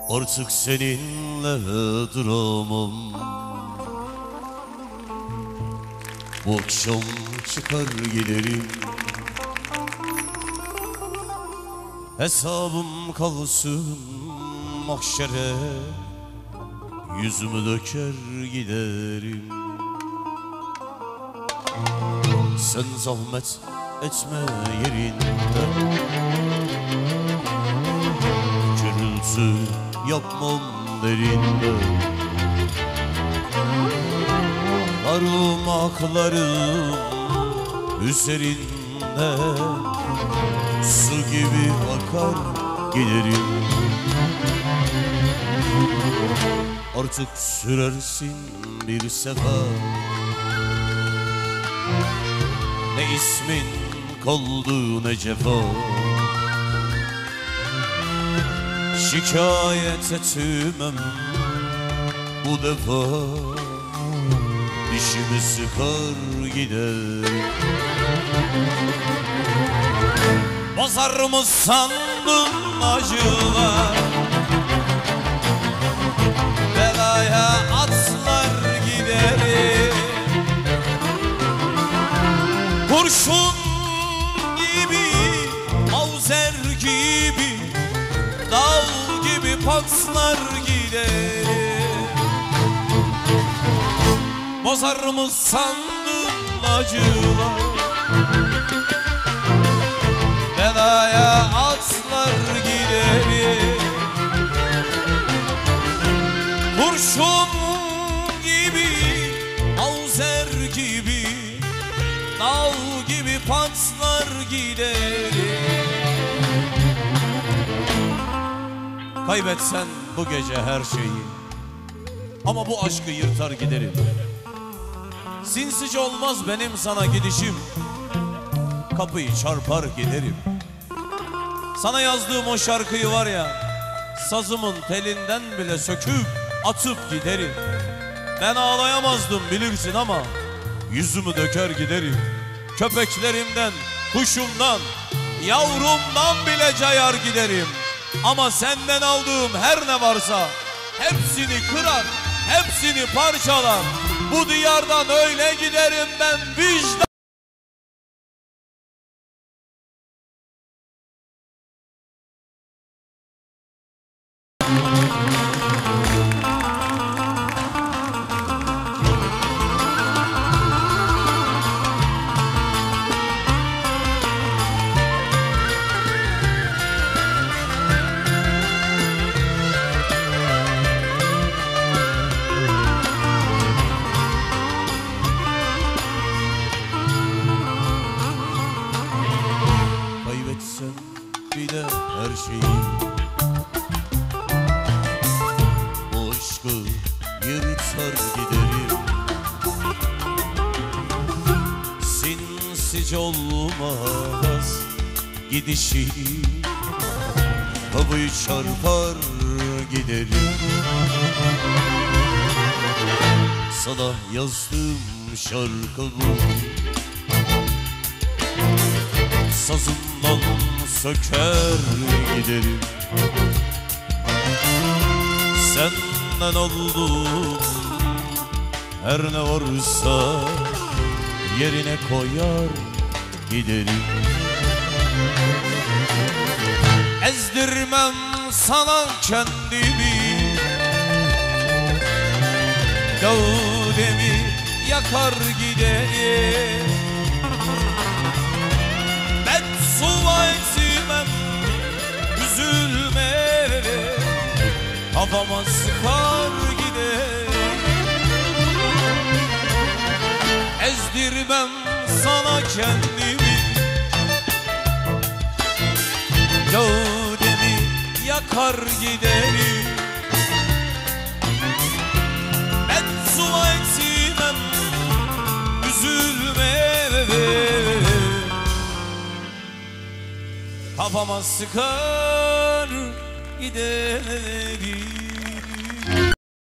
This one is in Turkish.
Artık seninle duramam. Bu akşam çıkar giderim. Hesabım kalsın mahşere, yüzümü döker giderim. Sen zahmet etme yerinde, gürültü yapmam derinde. Parmaklarım üzerinde su gibi akar giderim. Artık sürersin bir sefer, ne ismin kaldı ne cefa. Şikayet etmem bu defa, dişimi sıkar giderim. Bozar mı sandın acılar, belaya atlar giderim. Kurşun gibi, mavzer gibi, dal gibi patlar giderim. Bozar mı sandın acılar, belaya atlar giderim. Kurşun gibi, mavzer gibi, dal gibi patlar giderim. Kaybetsen bu gece her şeyi, ama bu aşkı yırtar giderim. Sinsice olmaz benim sana gidişim, kapıyı çarpar giderim. Sana yazdığım o şarkıyı var ya, sazımın telinden bile söküp atıp giderim. Ben ağlayamazdım bilirsin ama yüzümü döker giderim. Köpeklerimden, kuşumdan, yavrumdan bile cayar giderim. Ama senden aldığım her ne varsa hepsini kırar, hepsini parçalar. Bu diyardan öyle giderim ben vicdan. Kaybetsem bile her şeyi, o aşkı yırtar giderim. Sinsice olmaz gidişi, havayı çarpar giderim. Sana yazdığım şarkı bu, sazımdan söker giderim. Senden oldum her ne varsa, yerine koyar giderim. Ezdirmem sana kendimi, gövdemi yakar giderim. Beddua etmem, üzülme, kafama sıkar giderim. Ezdirmem sana kendimi, gövdemi yakar giderim. Beddua etmem, üzülme, kafama sıkar giderim.